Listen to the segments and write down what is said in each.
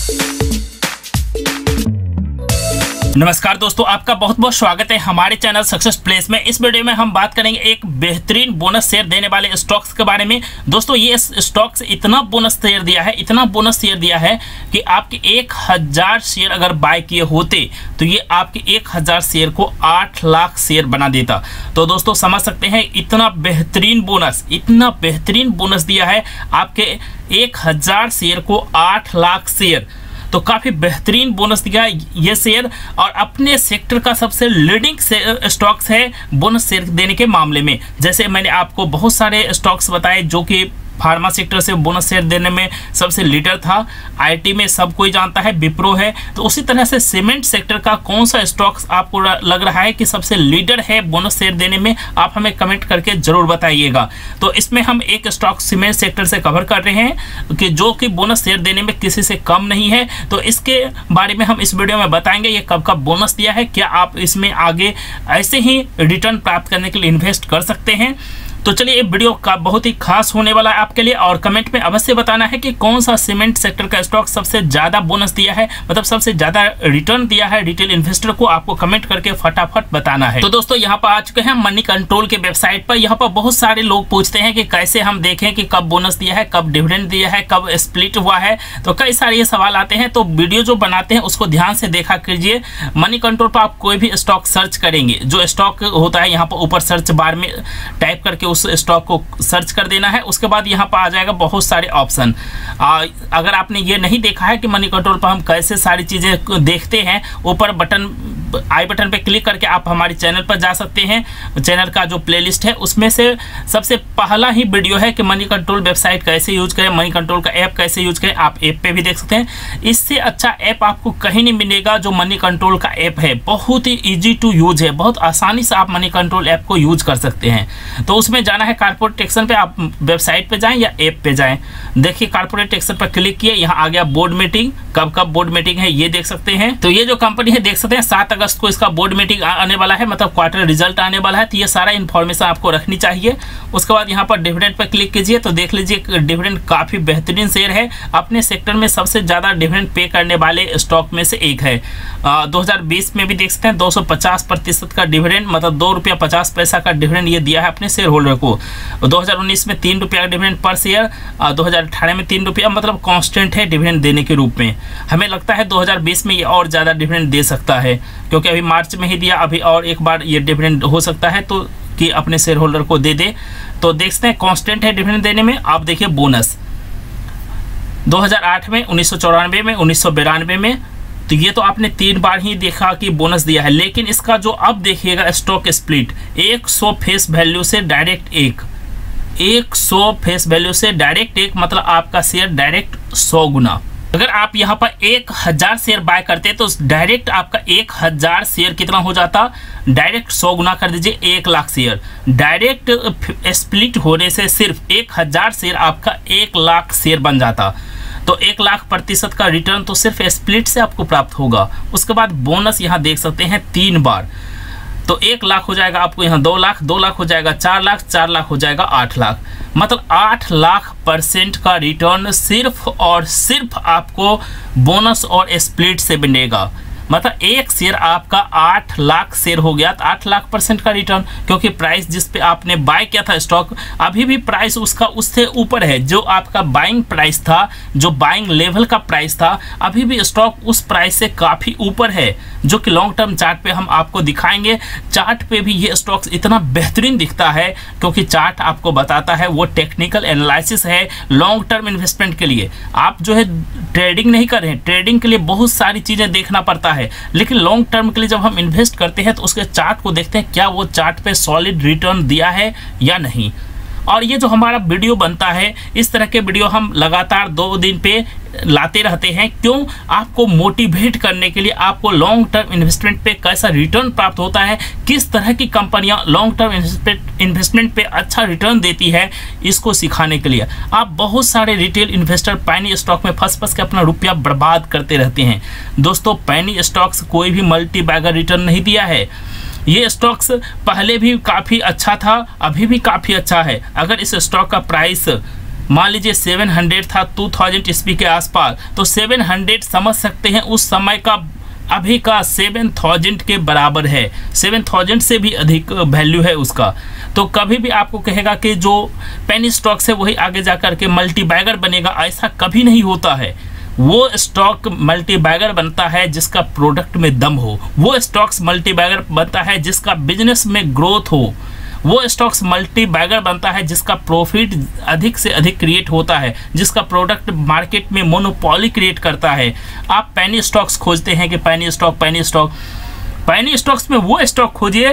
नमस्कार दोस्तों, आपका बहुत बहुत स्वागत है हमारे चैनल सक्सेस प्लेस में। इस वीडियो में हम बात करेंगे एक बेहतरीन बोनस शेयर देने वाले स्टॉक्स के बारे में। दोस्तों ये स्टॉक्स इतना बोनस शेयर दिया है, इतना बोनस शेयर दिया है कि आपके 1000 शेयर अगर बाय किए होते तो ये आपके 1000 शेयर को 8 लाख शेयर बना देता। तो दोस्तों समझ सकते हैं इतना बेहतरीन बोनस दिया है, आपके 1000 शेयर को 8 लाख शेयर। तो काफ़ी बेहतरीन बोनस दिया है ये शेयर, और अपने सेक्टर का सबसे लीडिंग स्टॉक्स है बोनस शेयर देने के मामले में। जैसे मैंने आपको बहुत सारे स्टॉक्स बताए जो कि फार्मा सेक्टर से बोनस शेयर देने में सबसे लीडर था। आईटी में सब कोई जानता है विप्रो है। तो उसी तरह से सीमेंट सेक्टर का कौन सा स्टॉक्स आपको लग रहा है कि सबसे लीडर है बोनस शेयर देने में, आप हमें कमेंट करके जरूर बताइएगा। तो इसमें हम एक स्टॉक सीमेंट सेक्टर से कवर कर रहे हैं कि जो कि बोनस शेयर देने में किसी से कम नहीं है। तो इसके बारे में हम इस वीडियो में बताएंगे ये कब कब बोनस दिया है, क्या आप इसमें आगे ऐसे ही रिटर्न प्राप्त करने के लिए इन्वेस्ट कर सकते हैं। तो चलिए ये वीडियो का बहुत ही खास होने वाला है आपके लिए, और कमेंट में अवश्य बताना है कि कौन सा सीमेंट सेक्टर का स्टॉक सबसे ज़्यादा बोनस दिया है, मतलब सबसे ज़्यादा रिटर्न दिया है रिटेल इन्वेस्टर को। आपको कमेंट करके फटाफट बताना है। तो दोस्तों यहाँ पर आ चुके हैं मनी कंट्रोल के वेबसाइट पर। यहाँ पर बहुत सारे लोग पूछते हैं कि कैसे हम देखें कि कब बोनस दिया है, कब डिविडेंड दिया है, कब स्प्लिट हुआ है। तो कई सारे ये सवाल आते हैं। तो वीडियो जो बनाते हैं उसको ध्यान से देखा कीजिए। मनी कंट्रोल पर आप कोई भी स्टॉक सर्च करेंगे, जो स्टॉक होता है यहाँ पर ऊपर सर्च बार में टाइप करके उस स्टॉक को सर्च कर देना है। उसके बाद यहाँ पर आ जाएगा बहुत सारे ऑप्शन। अगर आपने ये नहीं देखा है कि मनी कंट्रोल पर हम कैसे सारी चीज़ें देखते हैं, ऊपर आई बटन पे क्लिक करके आप हमारे चैनल पर जा सकते हैं। चैनल का जो प्लेलिस्ट है उसमें से सबसे पहला ही वीडियो है कि मनी कंट्रोल वेबसाइट कैसे यूज करें, मनी कंट्रोल का ऐप कैसे यूज करें। आप ऐप पे भी देख सकते हैं। इससे अच्छा ऐप आपको कहीं नहीं मिलेगा जो मनी कंट्रोल का ऐप है। बहुत ही ईजी टू यूज है, बहुत आसानी से आप मनी कंट्रोल ऐप को यूज कर सकते हैं। तो उसमें जाना है कॉर्पोरेट एक्शन पे, आप वेबसाइट पे जाएं या ऐप पे जाएं। देखिए कॉर्पोरेट एक्शन पर क्लिक किए, यहाँ आ गया बोर्ड मीटिंग। कब कब बोर्ड मीटिंग है ये देख सकते हैं। तो ये जो कंपनी है देख सकते हैं 7 अगस्त को इसका बोर्ड मीटिंग आने वाला है, मतलब क्वार्टर रिजल्ट आने वाला है। तो ये सारा इन्फॉर्मेशन आपको रखनी चाहिए। उसके बाद यहाँ पर डिविडेंड पर क्लिक कीजिए तो देख लीजिए डिविडेंड काफ़ी बेहतरीन शेयर है। अपने सेक्टर में सबसे ज़्यादा डिविडेंड पे करने वाले स्टॉक में से एक है। 2020 में भी देख सकते हैं 250% का डिविडेंड, मतलब ₹2.50 का डिविडेंड ये दिया है अपने शेयर होल्डर को। 2019 में ₹3 का डिविडेंड पर शेयर, 2018 में ₹3, मतलब कांस्टेंट है डिविडेंड देने के रूप में। हमें लगता है 2020 में ये और ज़्यादा डिविडेंड दे सकता है, क्योंकि अभी मार्च में ही दिया, अभी और एक बार ये डिविडेंड हो सकता है तो कि अपने शेयर होल्डर को दे दे। तो देखते हैं कांस्टेंट है डिविडेंड देने में। आप देखिए बोनस 2008 में, 1994 में, 1992 में। तो ये तो आपने 3 बार ही देखा कि बोनस दिया है। लेकिन इसका जो अब देखिएगा स्टॉक स्प्लिट 100 फेस वैल्यू से डायरेक्ट 100 फेस वैल्यू से डायरेक्ट 1, मतलब आपका शेयर डायरेक्ट 100 गुना। अगर आप यहाँ पर 1000 शेयर बाय करते तो डायरेक्ट आपका 1000 शेयर कितना हो जाता, डायरेक्ट 100 गुना कर दीजिए 1 लाख शेयर। डायरेक्ट स्प्लिट होने से सिर्फ 1000 शेयर आपका 1 लाख शेयर बन जाता। तो 1,00,000% का रिटर्न तो सिर्फ स्प्लिट से आपको प्राप्त होगा। उसके बाद बोनस यहाँ देख सकते हैं 3 बार। तो 1 लाख हो जाएगा आपको यहाँ 2 लाख, 2 लाख हो जाएगा 4 लाख, 4 लाख हो जाएगा 8 लाख, मतलब 8,00,000% का रिटर्न सिर्फ और सिर्फ आपको बोनस और स्प्लिट से मिलेगा। मतलब एक शेयर आपका 8 लाख शेयर हो गया, तो 8,00,000% का रिटर्न, क्योंकि प्राइस जिस पे आपने बाय किया था स्टॉक, अभी भी प्राइस उसका उससे ऊपर है। जो आपका बाइंग प्राइस था, जो बाइंग लेवल का प्राइस था, अभी भी स्टॉक उस प्राइस से काफ़ी ऊपर है, जो कि लॉन्ग टर्म चार्ट पे हम आपको दिखाएंगे। चार्ट पे भी ये स्टॉक्स इतना बेहतरीन दिखता है क्योंकि चार्ट आपको बताता है वो टेक्निकल एनालिसिस है लॉन्ग टर्म इन्वेस्टमेंट के लिए। आप जो है ट्रेडिंग नहीं कर रहे हैं, ट्रेडिंग के लिए बहुत सारी चीज़ें देखना पड़ता है, लेकिन लॉन्ग टर्म के लिए जब हम इन्वेस्ट करते हैं तो उसके चार्ट को देखते हैं क्या वो चार्ट पे सॉलिड रिटर्न दिया है या नहीं। और ये जो हमारा वीडियो बनता है, इस तरह के वीडियो हम लगातार 2 दिन पे लाते रहते हैं। क्यों? आपको मोटिवेट करने के लिए, आपको लॉन्ग टर्म इन्वेस्टमेंट पे कैसा रिटर्न प्राप्त होता है, किस तरह की कंपनियां लॉन्ग टर्म इन्वेस्टमेंट पे अच्छा रिटर्न देती है, इसको सिखाने के लिए। आप बहुत सारे रिटेल इन्वेस्टर पैनी स्टॉक में फंस के अपना रुपया बर्बाद करते रहते हैं। दोस्तों, पैनी स्टॉक्स कोई भी मल्टी बैगर रिटर्न नहीं दिया है। ये स्टॉक्स पहले भी काफ़ी अच्छा था, अभी भी काफ़ी अच्छा है। अगर इस स्टॉक का प्राइस मान लीजिए 700 था 2000 ईस्वी के आसपास, तो 700 समझ सकते हैं उस समय का अभी का 7000 के बराबर है, 7000 से भी अधिक वैल्यू है उसका। तो कभी भी आपको कहेगा कि जो पेनी स्टॉक्स है वही आगे जाकर के मल्टी बैगर बनेगा, ऐसा कभी नहीं होता है। वो स्टॉक मल्टी बैगर बनता है जिसका प्रोडक्ट में दम हो, वो स्टॉक्स मल्टी बैगर बनता है जिसका बिजनेस में ग्रोथ हो, वो स्टॉक्स मल्टी बैगर बनता है जिसका प्रॉफिट अधिक से अधिक क्रिएट होता है, जिसका प्रोडक्ट मार्केट में मोनोपोली क्रिएट करता है। आप पेनी स्टॉक्स खोजते हैं कि पेनी स्टॉक्स में वो स्टॉक खोजिए,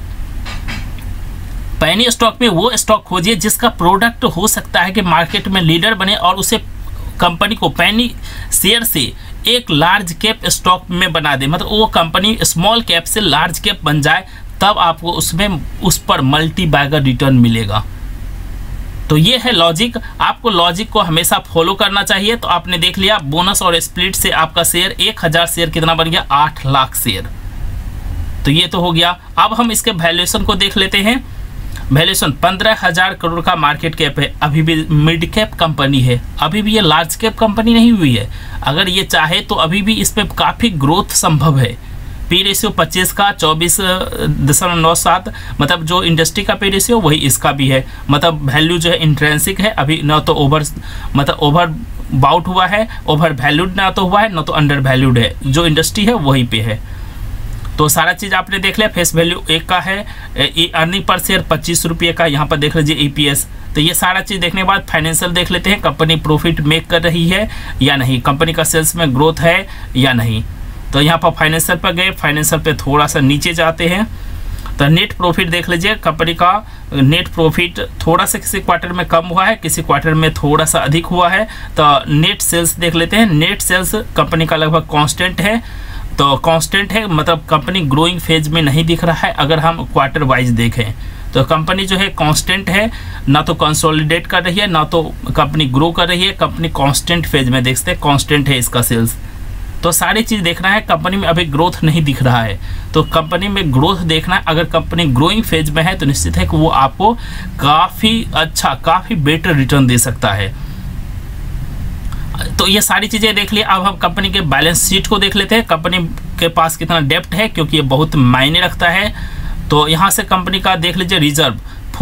पेनी स्टॉक में वो स्टॉक खोजिए जिसका प्रोडक्ट हो सकता है कि मार्केट में लीडर बने और उसे कंपनी को पेनी शेयर से एक लार्ज कैप स्टॉक में बना दे, मतलब वो कंपनी स्मॉल कैप से लार्ज कैप बन जाए, तब आपको उसमें उस पर मल्टी बैगर रिटर्न मिलेगा। तो ये है लॉजिक, आपको लॉजिक को हमेशा फॉलो करना चाहिए। तो आपने देख लिया बोनस और स्प्लिट से आपका शेयर 1000 शेयर कितना बन गया, 8 लाख शेयर। तो ये तो हो गया। अब हम इसके वैल्यूएशन को देख लेते हैं। वैल्यूएशन 15,000 करोड़ का मार्केट कैप है, अभी भी मिड कैप कंपनी है, अभी भी ये लार्ज कैप कंपनी नहीं हुई है। अगर ये चाहे तो अभी भी इस पर काफ़ी ग्रोथ संभव है। पी रेशियो 25 का 24.97, मतलब जो इंडस्ट्री का पी रेशियो वही इसका भी है। मतलब वैल्यू जो है इंट्रेंसिक है, अभी न तो ओवर बाउट हुआ है, ओवर वैल्यूड ना तो हुआ है, न तो अंडर वैल्यूड है। जो इंडस्ट्री है वही पे है। तो सारा चीज़ आपने देख लिया। फेस वैल्यू 1 का है, अर्निंग पर शेयर 25 रुपये का, यहाँ पर देख लीजिए EPS। तो ये सारा चीज़ देखने के बाद फाइनेंशियल देख लेते हैं, कंपनी प्रॉफिट मेक कर रही है या नहीं, कंपनी का सेल्स में ग्रोथ है या नहीं। तो यहाँ पर फाइनेंशियल पर गए, फाइनेंशियल पे थोड़ा सा नीचे जाते हैं तो नेट प्रॉफिट देख लीजिए। कंपनी का नेट प्रॉफिट थोड़ा सा किसी क्वार्टर में कम हुआ है, किसी क्वार्टर में थोड़ा सा अधिक हुआ है। तो नेट सेल्स देख लेते हैं। नेट सेल्स कंपनी का लगभग कांस्टेंट है, तो कांस्टेंट है मतलब कंपनी ग्रोइंग फेज में नहीं दिख रहा है। अगर हम क्वार्टर वाइज देखें तो कंपनी जो है कांस्टेंट है, ना तो कंसोलिडेट कर रही है ना तो कंपनी ग्रो कर रही है। कंपनी कांस्टेंट फेज में देखते हैं, कांस्टेंट है इसका सेल्स। तो सारी चीज़ देखना है, कंपनी में अभी ग्रोथ नहीं दिख रहा है, तो कंपनी में ग्रोथ देखना है। अगर कंपनी ग्रोइंग फेज में है तो निश्चित है कि वो आपको काफ़ी अच्छा, काफ़ी बेटर रिटर्न दे सकता है। तो ये सारी चीज़ें देख लिया। अब हम कंपनी के बैलेंस शीट को देख लेते हैं, कंपनी के पास कितना डेप्ट है, क्योंकि ये बहुत मायने रखता है। तो यहाँ से कंपनी का देख लीजिए रिजर्व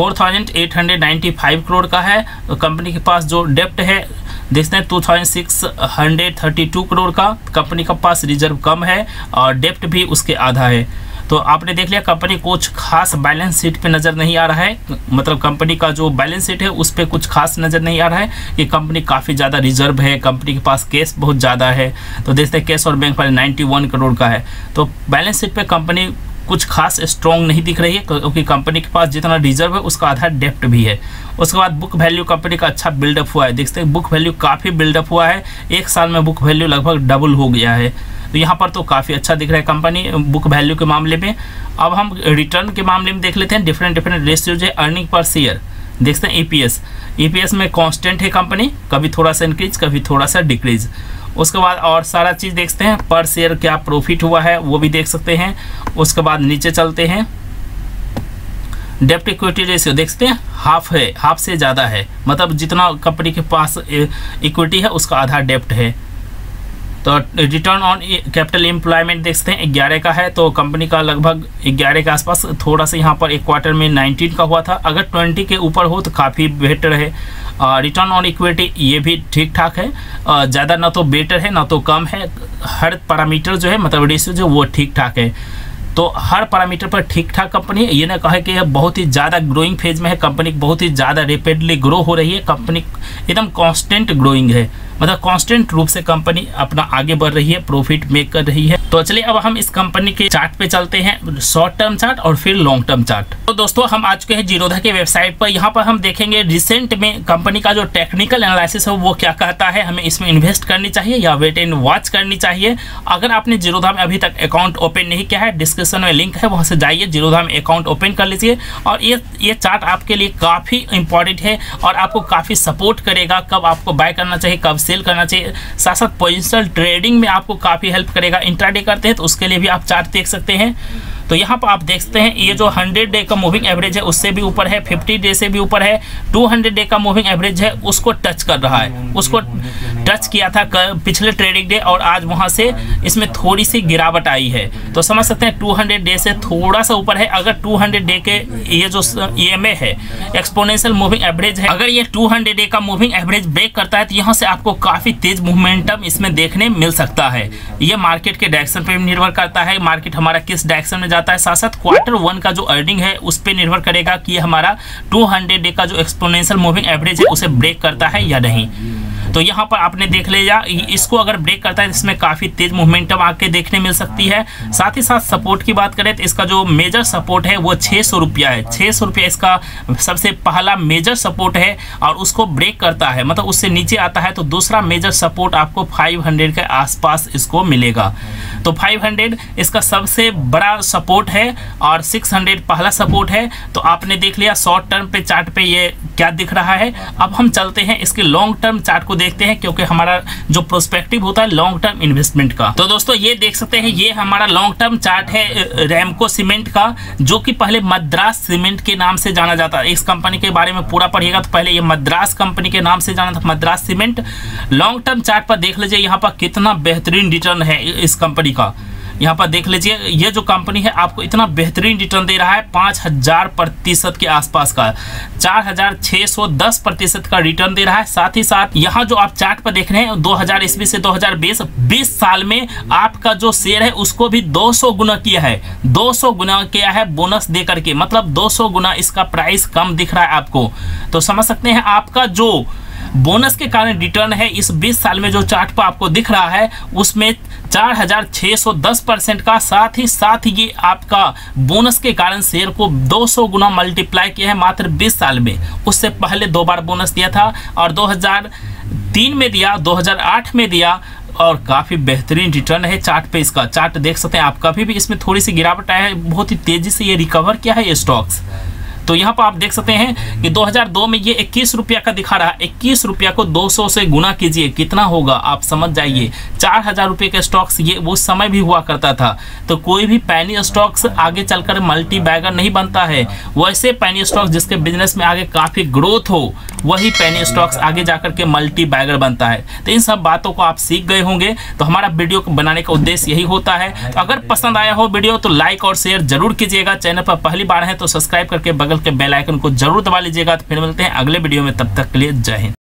4895 करोड़ का है। तो कंपनी के पास जो डेप्ट है देखते हैं 2632 करोड़ का। कंपनी के पास रिजर्व कम है और डेप्ट भी उसके आधा है। तो आपने देख लिया कंपनी कुछ खास बैलेंस शीट पे नज़र नहीं आ रहा है, मतलब कंपनी का जो बैलेंस शीट है उस पर कुछ खास नज़र नहीं आ रहा है कि कंपनी काफ़ी ज़्यादा रिजर्व है, कंपनी के पास कैश बहुत ज़्यादा है। तो देखते हैं कैश और बैंक पर 91 करोड़ का है। तो बैलेंस शीट पे कंपनी कुछ खास स्ट्रॉन्ग नहीं दिख रही है, क्योंकि कंपनी के पास जितना रिजर्व है उसका आधा डेप्ट भी है। उसके बाद बुक वैल्यू कंपनी का अच्छा बिल्डअप हुआ है, देखते हैं बुक वैल्यू काफ़ी बिल्डअप हुआ है, एक साल में बुक वैल्यू लगभग डबल हो गया है। तो यहाँ पर तो काफ़ी अच्छा दिख रहा है कंपनी बुक वैल्यू के मामले में। अब हम रिटर्न के मामले में देख लेते हैं, डिफरेंट रेशियोज है। अर्निंग पर शेयर देखते हैं EPS में कांस्टेंट है कंपनी, कभी थोड़ा सा इंक्रीज कभी थोड़ा सा डिक्रीज। उसके बाद और सारा चीज़ देखते हैं, पर शेयर क्या प्रॉफिट हुआ है वो भी देख सकते हैं। उसके बाद नीचे चलते हैं, डेप्ट इक्विटी रेशियो देखते हैं हाफ है, हाफ से ज़्यादा है, मतलब जितना कंपनी के पास इक्विटी है उसका आधा डेप्ट है। तो रिटर्न ऑन कैपिटल एम्प्लॉयमेंट देखते हैं 11 का है, तो कंपनी का लगभग 11 के आसपास, थोड़ा सा यहाँ पर एक क्वार्टर में 19 का हुआ था। अगर 20 के ऊपर हो तो काफ़ी बेटर है। रिटर्न ऑन इक्विटी ये भी ठीक ठाक है, ज़्यादा ना तो बेटर है ना तो कम है। हर पैरामीटर जो है मतलब रेशियो जो वो ठीक ठाक है। तो हर पैरामीटर पर ठीक ठाक कंपनी है। ये ना कहे कि यह बहुत ही ज़्यादा ग्रोइंग फेज में है, कंपनी बहुत ही ज़्यादा रैपिडली ग्रो हो रही है, कंपनी एकदम कांस्टेंट ग्रोइंग है, मतलब कांस्टेंट रूप से कंपनी अपना आगे बढ़ रही है, प्रॉफिट मेक कर रही है। तो चलिए अब हम इस कंपनी के चार्ट पे चलते हैं, शॉर्ट टर्म चार्ट और फिर लॉन्ग टर्म चार्ट। तो दोस्तों हम आ चुके हैं जीरोधा के वेबसाइट पर। यहाँ पर हम देखेंगे रिसेंट में कंपनी का जो टेक्निकल एनालिसिस है वो क्या कहता है, हमें इसमें इन्वेस्ट करनी चाहिए या वेट एंड वॉच करनी चाहिए। अगर आपने जीरोधा में अभी तक अकाउंट ओपन नहीं किया है, डिस्क्रिप्शन में लिंक है, वहाँ से जाइए जीरोधा में अकाउंट ओपन कर लीजिए। और ये चार्ट आपके लिए काफ़ी इंपॉर्टेंट है और आपको काफ़ी सपोर्ट करेगा, कब आपको बाय करना चाहिए कब सेल करना चाहिए। साथ साथ पोजिशनल ट्रेडिंग में आपको काफ़ी हेल्प करेगा। इंट्राडे करते हैं तो उसके लिए भी आप चार्ट देख सकते हैं। तो यहाँ पर आप देख सकते हैं ये जो 100 डे का मूविंग एवरेज है उससे भी ऊपर है, 50 डे से भी ऊपर है, 200 डे का मूविंग एवरेज है उसको टच कर रहा है, उसको टच किया था पिछले ट्रेडिंग डे और आज वहां से इसमें थोड़ी सी गिरावट आई है। तो समझ सकते हैं 200 डे से थोड़ा सा ऊपर है। अगर 200 डे के ये जो EMA है, एक्सपोनेंशियल मूविंग एवरेज है, अगर ये 200 डे का मूविंग एवरेज ब्रेक करता है तो यहाँ से आपको काफी तेज मोमेंटम इसमें देखने मिल सकता है। ये मार्केट के डायरेक्शन पे निर्भर करता है, मार्केट हमारा किस डायरेक्शन में जाता है। साथ साथ Q1 का जो अर्निंग है उस पर निर्भर करेगा कि हमारा 200 डे का जो एक्सपोनेंशियल मूविंग एवरेज है उसे ब्रेक करता है या नहीं। तो यहाँ पर आपने देख लिया, इसको अगर ब्रेक करता है इसमें काफ़ी तेज मूवमेंटम आके देखने मिल सकती है। साथ ही साथ सपोर्ट की बात करें तो इसका जो मेजर सपोर्ट है वो 600 रुपया है। 600 रुपया इसका सबसे पहला मेजर सपोर्ट है और उसको ब्रेक करता है, मतलब उससे नीचे आता है तो दूसरा मेजर सपोर्ट आपको 500 के आसपास इसको मिलेगा। तो 500 इसका सबसे बड़ा सपोर्ट है और 600 पहला सपोर्ट है। तो आपने देख लिया शॉर्ट टर्म पे चार्ट पे ये क्या दिख रहा है। अब हम चलते हैं इसके लॉन्ग टर्म चार्ट को देखते हैं, क्योंकि हमारा जो प्रोस्पेक्टिव होता है लॉन्ग टर्म इन्वेस्टमेंट का। तो दोस्तों ये देख सकते हैं, ये हमारा लॉन्ग टर्म चार्ट है रैमको सीमेंट का, जो कि पहले मद्रास सीमेंट के नाम से जाना जाता है। इस कंपनी के बारे में पूरा पढ़िएगा तो पहले ये मद्रास कंपनी के नाम से जाना था, Madras cement. Long term chart पर देख लीजिए यहाँ पर कितना बेहतरीन रिटर्न है इस कंपनी का। यहाँ पर देख लीजिए ये जो कंपनी है आपको इतना बेहतरीन रिटर्न दे रहा है 5000% के आसपास का, 4610% का रिटर्न दे रहा है। साथ ही साथ यहाँ जो आप चार्ट पर देख रहे हैं 2000 ईस्वी से 2020 साल में आपका जो शेयर है उसको भी 200 गुना किया है, 200 गुना किया है बोनस दे करके, मतलब 200 गुना इसका प्राइस कम दिख रहा है आपको। तो समझ सकते हैं आपका जो बोनस के कारण रिटर्न है इस 20 साल में जो चार्ट पर आपको दिख रहा है उसमें 4610% का। साथ ही साथ ये आपका बोनस के कारण शेयर को 200 गुना मल्टीप्लाई किया है मात्र 20 साल में। उससे पहले 2 बार बोनस दिया था और 2003 में दिया, 2008 में दिया और काफ़ी बेहतरीन रिटर्न है चार्ट पे। इसका चार्ट देख सकते हैं आप, कभी भी इसमें थोड़ी सी गिरावट आया है, बहुत ही तेजी से ये रिकवर किया है ये स्टॉक्स। तो यहाँ पर आप देख सकते हैं कि 2002 में ये 21 रुपया का दिखा रहा है, 21 रुपया को 200 से गुना कीजिए कितना होगा आप समझ जाइए। 4000 रुपये के स्टॉक्स ये वो समय भी हुआ करता था। तो कोई भी पैनी स्टॉक्स आगे चलकर मल्टी बैगर नहीं बनता है, वैसे पैनी स्टॉक्स जिसके बिजनेस में आगे काफ़ी ग्रोथ हो वही पैनी स्टॉक्स आगे जाकर के मल्टी बैगर बनता है। तो इन सब बातों को आप सीख गए होंगे। तो हमारा वीडियो को बनाने का उद्देश्य यही होता है। तो अगर पसंद आया हो वीडियो तो लाइक और शेयर जरूर कीजिएगा। चैनल पर पहली बार है तो सब्सक्राइब करके बगल के बेल आइकन को जरूर दबा लीजिएगा। तो फिर मिलते हैं अगले वीडियो में, तब तक के लिए जय हिंद।